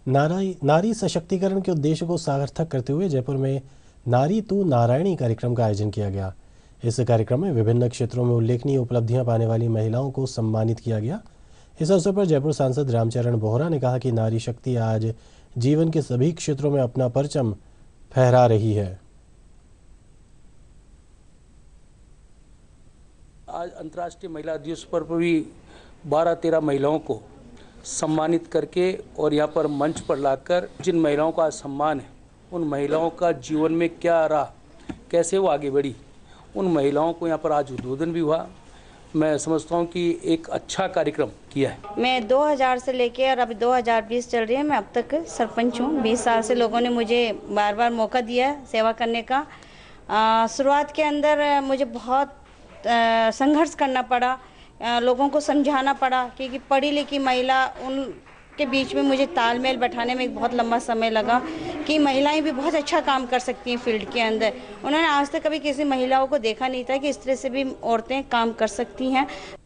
नारी सशक्तिकरण के उद्देश्य को सार्थक करते हुए जयपुर में नारी तू नारायणी कार्यक्रम का आयोजन किया गया। इस कार्यक्रम में विभिन्न क्षेत्रों में उल्लेखनीय उपलब्धियां पाने वाली महिलाओं को सम्मानित किया गया। इस अवसर पर जयपुर सांसद रामचरण बोहरा ने कहा कि नारी शक्ति आज जीवन के सभी क्षेत्रों में अपना परचम फहरा रही है। आज अंतर्राष्ट्रीय महिला दिवस पर भी 12-13 महिलाओं को सम्मानित करके और यहाँ पर मंच पर लाकर जिन महिलाओं का सम्मान है, उन महिलाओं का जीवन में क्या रहा, कैसे वो आगे बढ़ी, उन महिलाओं को यहाँ पर आज उद्बोधन भी हुआ। मैं समझता हूँ कि एक अच्छा कार्यक्रम किया है। मैं 2000 से लेके और अभी 2020 चल रही है, मैं अब तक सरपंच हूँ। 20 साल से लोगों ने मुझे बार बार मौका दिया है सेवा करने का। शुरुआत के अंदर मुझे बहुत संघर्ष करना पड़ा, लोगों को समझाना पड़ा क्योंकि पढ़ी लिखी महिला उनके बीच में मुझे तालमेल बैठाने में एक बहुत लंबा समय लगा कि महिलाएं भी बहुत अच्छा काम कर सकती हैं फील्ड के अंदर। उन्होंने आज तक कभी किसी महिलाओं को देखा नहीं था कि इस तरह से भी औरतें काम कर सकती हैं।